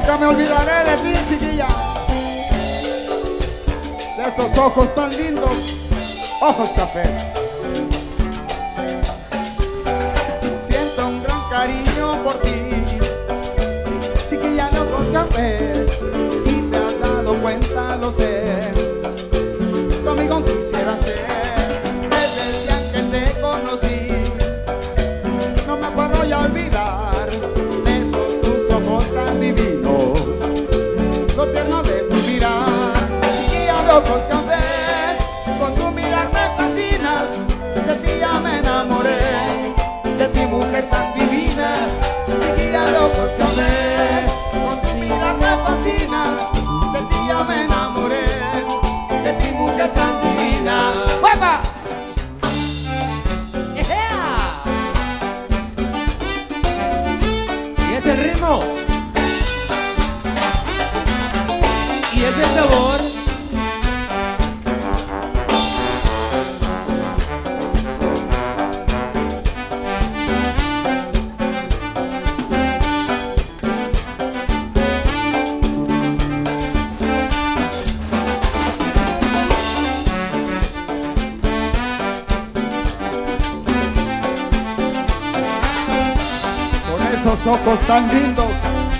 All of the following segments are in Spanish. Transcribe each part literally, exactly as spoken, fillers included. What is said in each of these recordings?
Nunca me olvidaré de ti, chiquilla. De esos ojos tan lindos, ojos café. Siento un gran cariño por ti, chiquilla de ojos cafés, y te has dado cuenta, lo sé. Tu amigo quisiera ser, desde el día que te conocí. No me puedo ya olvidar de esos tus ojos tan divinos, lo tierno de tu mirar, chiquilla de ojos cafés. Con tu mirar me fascinas, de ti ya me enamoré, de ti mujer tan divina, chiquilla de ojos cafés. Con tu mirar me fascinas, de ti ya me enamoré, de ti mujer tan divina. ¡Huepa! Y es el ritmo. Y es el sabor. Esos ojos tan lindos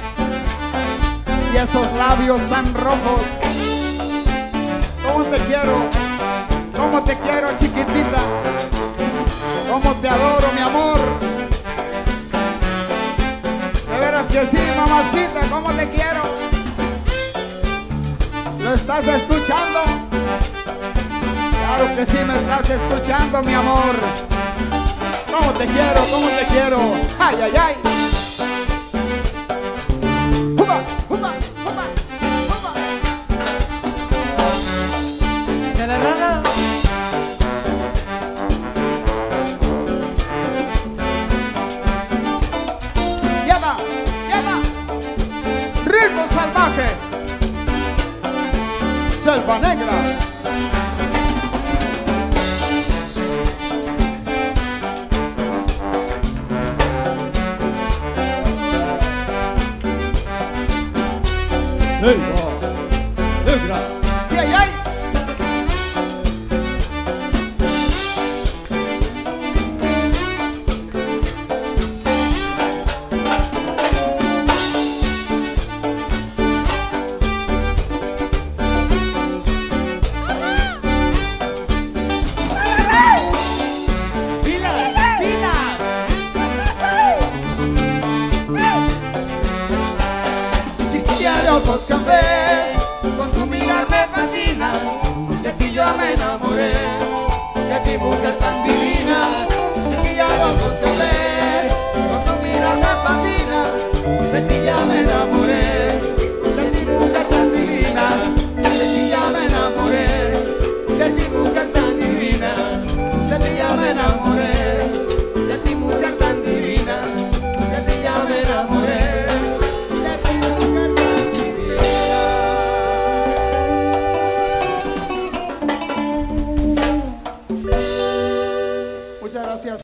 y esos labios tan rojos. ¿Cómo te quiero? ¿Cómo te quiero, chiquitita? ¿Cómo te adoro, mi amor? De veras que sí, mamacita, ¿cómo te quiero? ¿Lo estás escuchando? Claro que sí, me estás escuchando, mi amor. ¿Cómo te quiero? ¿Cómo te quiero? ¡Ay, ay, ay! ¡Juba! ¡Juba! ¡Juba! ¡Juba! De la rana. ¡Lleva! ¡Lleva! ¡Ritmo salvaje! ¡Selva negra! Hey.